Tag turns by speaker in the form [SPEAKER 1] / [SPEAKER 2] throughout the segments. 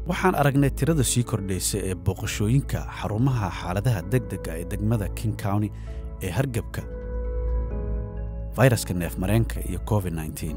[SPEAKER 1] waxaan aragnay tirada sii kordhaysa ee booqashooyinka xarumaha xaaladaha degdega ee degmada King County ee hargabka fayraska neefmareenka iyo COVID-19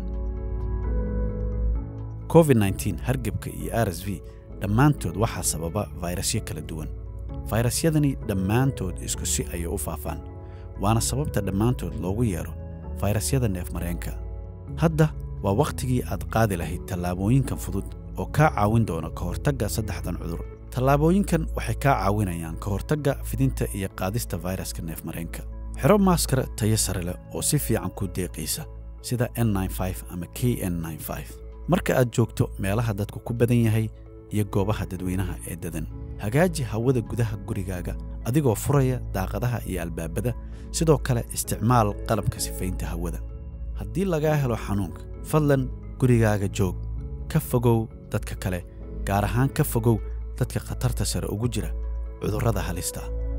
[SPEAKER 1] COVID-19 hargabka iyo RSV dhammaantood waxaa sababa fayrasyo kala duwan fayrasyadani dhammaantood isku si ay u faafaan waana sababta dhammaantood loogu yeero fayrasyada neefmareenka hadda waa waqtigii aad qaadi lahayd tallaabooyinkan fudud oo ka caawin doona ka hortagga saddexdan cudur tallaabooyinkan waxay ka caawinayaan ka hortagga fidinta iyo qaadista fayraska neefmareenka xiro maaskara tayo sare leh oo si fiican ku deeqaysa sida N95 ama KN95 marka aad joogto meelaha dadku ku badan yahay iyo goobaha dadweynaha ee dadan hagaaji hawada gudaha gurigaaga adigoo furaya daaqadaha iyo albaabada sidoo kale isticmaal qalabka sifaynta hawada haddii laga helo xanuunka fadlan gurigaaga joog ka fogow dadka kale gaar ahaan ka fogow dadka khatarta sare ugu jira cudurrada halista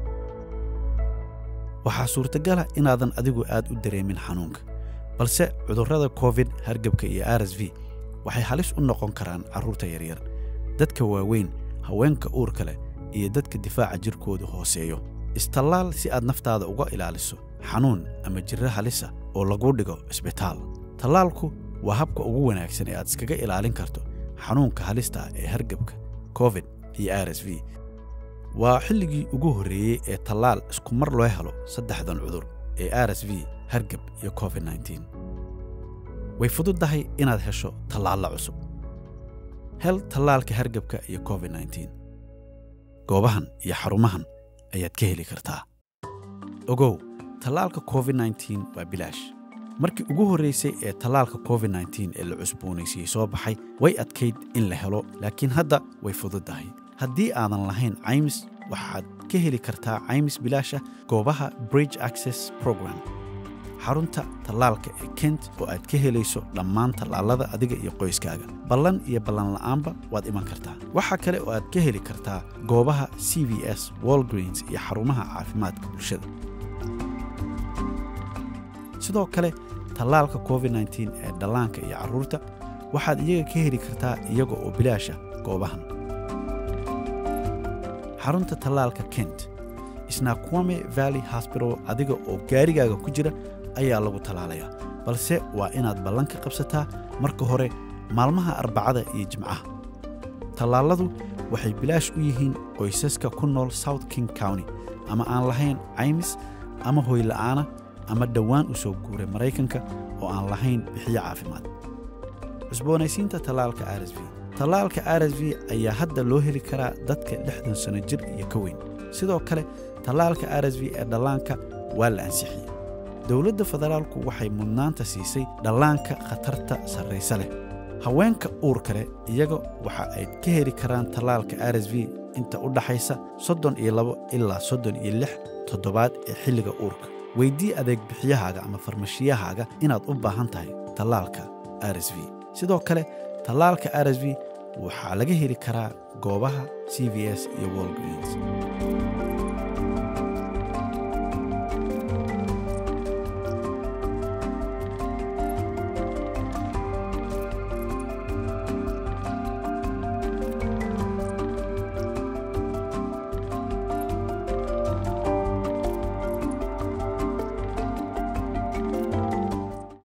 [SPEAKER 1] waxaa suurtagal ah inaadan adigu aad u dareemin xanuunka balse cudurrada COVID hargabka iyo RSV waxay halis u noqon karaan carruurta yaryar dadka waaweyn haweenka uurka leh iyo dadka difaaca jirkoodu hooseeyo istallaal si aad naftaada uga ilaaliso xanuun ama jirro halisa oo lagu dhigo isbitaal tallaalku waa habka ugu wanaagsan ee aad iskaga ilaalin karto xanuunka halista ee hargabka COVID iyo RSV waa xilligii ugu horreeyay ee tallaal isku mar loo helo saddexdan cudur ee RSV hargab iyo COVID-19 way fududahay inaad hesho tallaal cusub hel tallaalka hargabka iyo COVID-19 goobahan iyo xarumahan ayaad ka heli kartaa ogow tallaalka COVID-19 waa bilaash markii ugu horreysay ee tallaalka COVID-19 ee la cusboonaysiiyey soo baxay way adkayd in la helo laakiin hadda way fududahay haddii aadan lahayn caymis waxaad ka heli kartaa caymis bilaasha goobaha Bridge Access Program xarunta tallaalka ee Kent oo aad ka helayso dhammaan tallaalada adiga iyo qoyskaaga ballan iyo ballan la'aanba waad iman kartaa waxa kale oo aad ka heli kartaa goobaha CVS Walgreens iyo xarumaha caafimaadka bulshada sidoo kale tallaalka COVID-19 ee dhallaanka iyo carruurta waxaad iyaga ka heli kartaa iyaga oo bilaasha goobahan xarunta tallaalka Kent Snoqualmie Valley Hospital adiga oo gaarigaaga ku jira ayaa lagu tallaalayaa balse waa inaad ballan ka qabsataa marka hore maalmaha Arbacada iyo Jimcaha tallaaladu waxay bilaash u yihiin qoysaska ku nool South King County ama aan lahayn caymis ama hoy la'aana ama dhawaan u soo guuray Mareykanka oo aan lahayn bixiye caafimaad cusboonaysiinta tallaalka RSV ayaa hadda loo heli karaa dadka 60 sano jir iyo ka weyn sidoo kale tallaalka RSV ee dhallaanka waa la ansixiyay dawladda federaalku waxay mudnaanta siisay dhallaanka khatarta sarreysa leh haweenka uurka leh iyaga waxa ay ka heli karaan tallaalka RSV inta u dhaxaysa 32 ilaa 36 toddobaad ee xilliga uurka weydii adeeg bixiyahaaga ama farmashiyahaaga inaad u baahan tahay tallaalka RSV sidoo kale tallaalka RSV waxaa laga heli karaa goobaha CVS iyo Walgreens